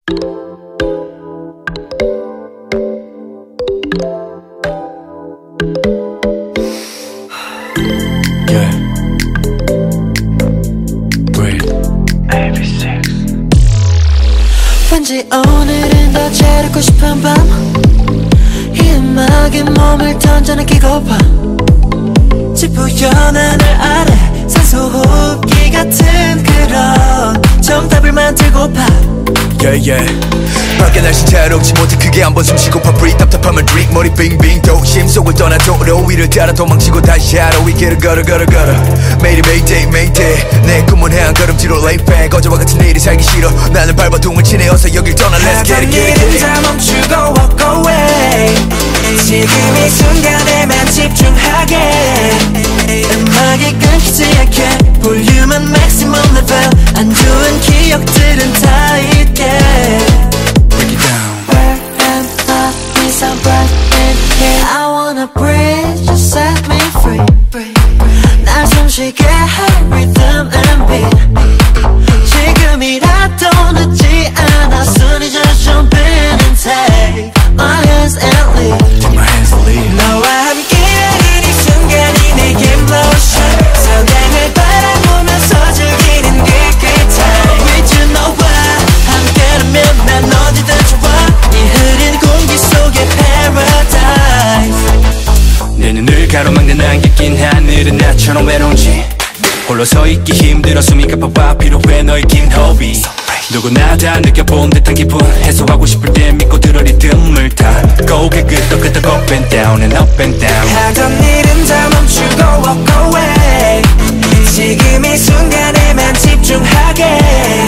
왠지 오늘은 더 재롭고 싶은 밤 이 음악에 몸을 던져 느끼고파 짙부연 하늘 아래 산소 호흡기 같은 그런 정답을 만들고파 밖에 날씨 자유롭지 못해 크게 한번 숨쉬고파 breathe 답답함을 drink 머리 빙빙 도심 속을 떠나 도로 위를 따라 도망치고 다시 하루 위 길을 걸어 매일이 Mayday 내 꿈은 해안 걸음지로 lay back 어제와 같은 내일이 살기 싫어 나는 발버둥을 치네 어서 여길 떠나 let's get it 하던 일은 다 멈추고 walk away 지금 이 순간에만 집중하게 음악이 끊기지 않게 볼륨은 maximum level 안 좋은 기억들은 다 잊게 Break it down Where am I? It's so bright in here I wanna breathe, just set me free 날 숨쉬게 할 rhythm and beat 지금이라도 늦지 않아 손이 just jump in and take my hands and lead Take my hands and lead 너와 함께하는 이 순간이 내게 motion 서강을 바라보면서 즐기는 good time With you 너와 함께라면 난 어디든 좋아 이 흐린 공기 속의 paradise 내 눈을 가로막는 안개 낀 하늘은 나처럼 외로운지 홀로 서 있기 힘들어 숨이 가빠봐 필요해 너의 긴 호흡이 누구나 다 느껴본 듯한 기분 해소하고 싶을 때 믿고 들어 리듬을 타 고개 끄덕끄덕 up and down and up and down 하던 일은 다 멈추고 walk away 지금 이 순간에만 집중하게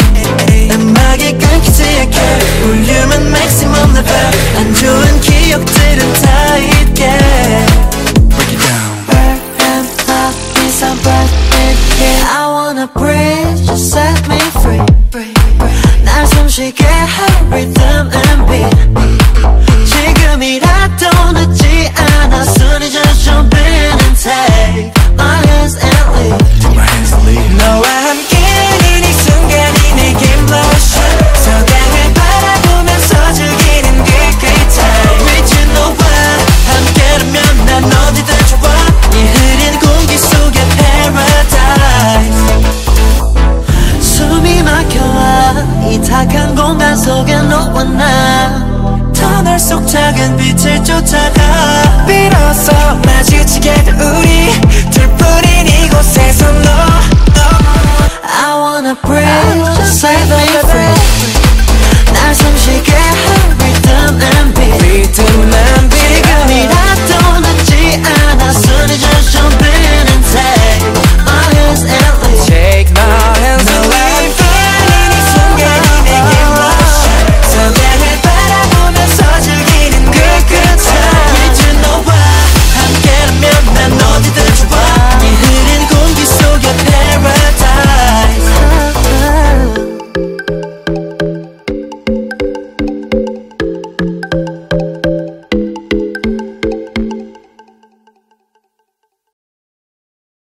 음악이 끊기지 않게 볼륨은 maximum level 안 좋은 기억들은 다 잊게 Break it down Where am I? It's so bright in here I wanna breathe, just set me free 날 숨쉬게 할 rhythm and beat 지금이라도 늦지 않아 손이 just jump in and take my hands and lead Take my hands and lead 너와 함께하는 이 순간이 내게 motion 서강을 바라보면서 즐기는 good time With you 너와 함께라면 난 어디든 좋아 이 흐린 공기 속의 paradise 숨이 막혀와 이 탁한 공간 속에 너와 나 터널 속 작은 빛을 쫓아가 비로소 마주치게 될 우리 둘뿐인 이곳에서 너 I wanna breathe, just set me free